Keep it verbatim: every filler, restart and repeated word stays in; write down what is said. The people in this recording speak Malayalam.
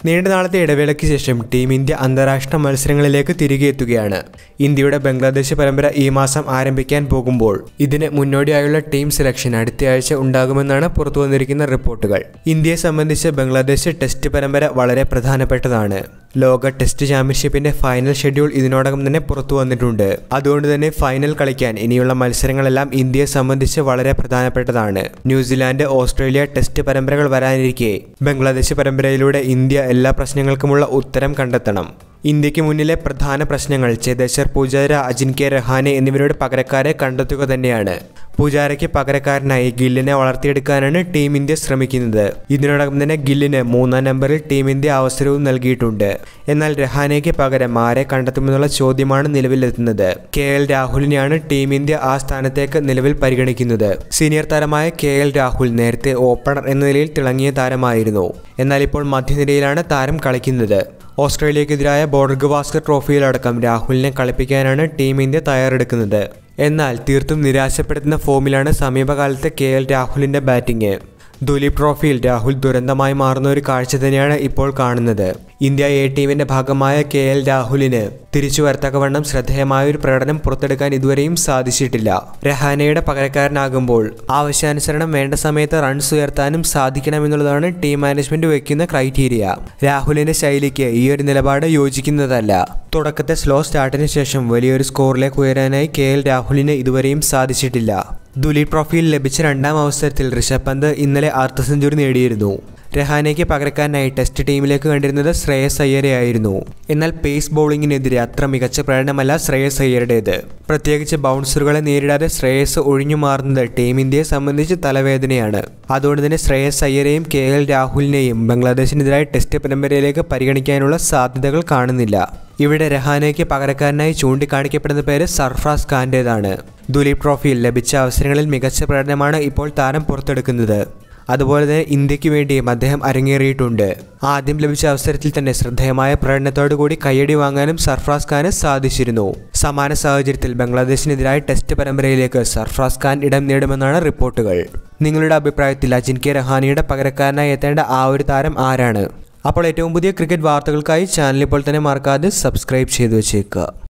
നീണ്ട നാളത്തെ ഇടവേളയ്ക്ക് ശേഷം ടീം ഇന്ത്യ അന്താരാഷ്ട്ര മത്സരങ്ങളിലേക്ക് തിരികെ എത്തുകയാണ്. ഇന്ത്യയുടെ ബംഗ്ലാദേശ് പരമ്പര ഈ മാസം ആരംഭിക്കാൻ പോകുമ്പോൾ ഇതിന് മുന്നോടിയായുള്ള ടീം സെലക്ഷൻ അടുത്തയാഴ്ച ഉണ്ടാകുമെന്നാണ് പുറത്തുവന്നിരിക്കുന്ന റിപ്പോർട്ടുകൾ. ഇന്ത്യയെ സംബന്ധിച്ച് ബംഗ്ലാദേശ് ടെസ്റ്റ് പരമ്പര വളരെ പ്രധാനപ്പെട്ടതാണ്. ലോക ടെസ്റ്റ് ചാമ്പ്യൻഷിപ്പിന്റെ ഫൈനൽ ഷെഡ്യൂൾ ഇതിനോടകം തന്നെ പുറത്തു വന്നിട്ടുണ്ട്. അതുകൊണ്ട് തന്നെ ഫൈനൽ കളിക്കാൻ ഇനിയുള്ള മത്സരങ്ങളെല്ലാം ഇന്ത്യയെ സംബന്ധിച്ച് വളരെ പ്രധാനപ്പെട്ടതാണ്. ന്യൂസിലാൻഡ്, ഓസ്ട്രേലിയ ടെസ്റ്റ് പരമ്പരകൾ വരാനിരിക്കെ ബംഗ്ലാദേശ് പരമ്പരയിലൂടെ ഇന്ത്യ എല്ലാ പ്രശ്നങ്ങൾക്കുമുള്ള ഉത്തരം കണ്ടെത്തണം. ഇന്ത്യക്ക് മുന്നിലെ പ്രധാന പ്രശ്നങ്ങൾ ചേതേശ്വർ പൂജാര, അജിൻക്യ രഹാനെ എന്നിവരുടെ പകരക്കാരെ കണ്ടെത്തുക തന്നെയാണ്. പൂജാരയ്ക്ക് പകരക്കാരനായി ഗില്ലിനെ വളർത്തിയെടുക്കാനാണ് ടീം ഇന്ത്യ ശ്രമിക്കുന്നത്. ഇതിനോടകം തന്നെ ഗില്ലിന് മൂന്നാം നമ്പറിൽ ടീം ഇന്ത്യ അവസരവും നൽകിയിട്ടുണ്ട്. എന്നാൽ രഹാനെയ്ക്ക് പകരം ആരെ കണ്ടെത്തുമെന്നുള്ള ചോദ്യമാണ് നിലവിലെത്തുന്നത്. കെ എൽ രാഹുലിനെയാണ് ടീം ഇന്ത്യ ആ സ്ഥാനത്തേക്ക് നിലവിൽ പരിഗണിക്കുന്നത്. സീനിയർ താരമായ കെ എൽ രാഹുൽ നേരത്തെ ഓപ്പണർ എന്ന നിലയിൽ തിളങ്ങിയ താരമായിരുന്നു. എന്നാൽ ഇപ്പോൾ മധ്യനിരയിലാണ് താരം കളിക്കുന്നത്. ഓസ്ട്രേലിയക്കെതിരായ ബോർഡർ ഗവാസ്കർ ട്രോഫിയിലടക്കം രാഹുലിനെ കളിപ്പിക്കാനാണ് ടീം ഇന്ത്യ തയ്യാറെടുക്കുന്നത്. എന്നാൽ തീർത്തും നിരാശപ്പെടുത്തുന്ന ഫോമിലാണ് സമീപകാലത്തെ കെ എൽ രാഹുലിന്റെ ബാറ്റിംഗ്. ദുലീപ് ട്രോഫിയിൽ രാഹുൽ ദുരന്തമായി മാറുന്ന ഒരു കാഴ്ച തന്നെയാണ് ഇപ്പോൾ കാണുന്നത്. ഇന്ത്യ എ ടീമിന്റെ ഭാഗമായ കെ എൽ രാഹുലിന് തിരിച്ചു വരത്തക്കവണ്ണം ശ്രദ്ധേയമായ ഒരു പ്രകടനം പുറത്തെടുക്കാൻ ഇതുവരെയും സാധിച്ചിട്ടില്ല. രഹാനെയുടെ പകരക്കാരനാകുമ്പോൾ ആവശ്യാനുസരണം വേണ്ട സമയത്ത് റൺസ് ഉയർത്താനും സാധിക്കണമെന്നുള്ളതാണ് ടീം മാനേജ്മെന്റ് വയ്ക്കുന്ന ക്രൈറ്റീരിയ. രാഹുലിന്റെ ശൈലിക്ക് ഈ ഒരു നിലപാട് യോജിക്കുന്നതല്ല. തുടക്കത്തെ സ്ലോ സ്റ്റാർട്ടിന് ശേഷം വലിയൊരു സ്കോറിലേക്ക് ഉയരാനായി കെ എൽ രാഹുലിന് ഇതുവരെയും സാധിച്ചിട്ടില്ല. ദുലീപ് ട്രോഫിയിൽ ലഭിച്ച രണ്ടാം അവസരത്തിൽ ഋഷഭ് പന്ത് ഇന്നലെ അർദ്ധ സെഞ്ചുറി നേടിയിരുന്നു. രഹാനെയ്ക്ക് പകരക്കാരനായി ടെസ്റ്റ് ടീമിലേക്ക് കണ്ടിരുന്നത് ശ്രേയസ് അയ്യരെയായിരുന്നു. എന്നാൽ പേസ് ബൗളിങ്ങിനെതിരെ അത്ര മികച്ച പ്രകടനമല്ല ശ്രേയസ് അയ്യരുടേത്. പ്രത്യേകിച്ച് ബൗൺസറുകളെ നേരിടാതെ ശ്രേയസ് ഒഴിഞ്ഞു മാറുന്നത് ടീം ഇന്ത്യയെ സംബന്ധിച്ച് തലവേദനയാണ്. അതുകൊണ്ട് തന്നെ ശ്രേയസ് അയ്യരെയും കെ എൽ രാഹുലിനെയും ബംഗ്ലാദേശിനെതിരായി ടെസ്റ്റ് പരമ്പരയിലേക്ക് പരിഗണിക്കാനുള്ള സാധ്യതകൾ കാണുന്നില്ല. ഇവിടെ രഹാനെയ്ക്ക് പകരക്കാരനായി ചൂണ്ടിക്കാണിക്കപ്പെടുന്ന പേര് സർഫ്രാസ് ഖാന്റേതാണ്. ദുലീപ് ട്രോഫിയിൽ ലഭിച്ച അവസരങ്ങളിൽ മികച്ച പ്രകടനമാണ് ഇപ്പോൾ താരം പുറത്തെടുക്കുന്നത്. അതുപോലെ തന്നെ ഇന്ത്യക്ക് വേണ്ടിയും അദ്ദേഹം അരങ്ങേറിയിട്ടുണ്ട്. ആദ്യം ലഭിച്ച അവസരത്തിൽ തന്നെ ശ്രദ്ധേയമായ പ്രകടനത്തോടു കൂടി കയ്യടി വാങ്ങാനും സർഫ്രാസ് ഖാന് സാധിച്ചിരുന്നു. സമാന സാഹചര്യത്തിൽ ബംഗ്ലാദേശിനെതിരായ ടെസ്റ്റ് പരമ്പരയിലേക്ക് സർഫ്രാസ് ഖാൻ ഇടം നേടുമെന്നാണ് റിപ്പോർട്ടുകൾ. നിങ്ങളുടെ അഭിപ്രായത്തിൽ അജിൻക്യ രഹാനെയുടെ പകരക്കാരനായി എത്തേണ്ട ആ ഒരു താരം ആരാണ്? അപ്പോൾ ഏറ്റവും പുതിയ ക്രിക്കറ്റ് വാർത്തകൾക്കായി ചാനൽ ഇപ്പോൾ തന്നെ മറക്കാതെ സബ്സ്ക്രൈബ് ചെയ്തു വെച്ചേക്കുക.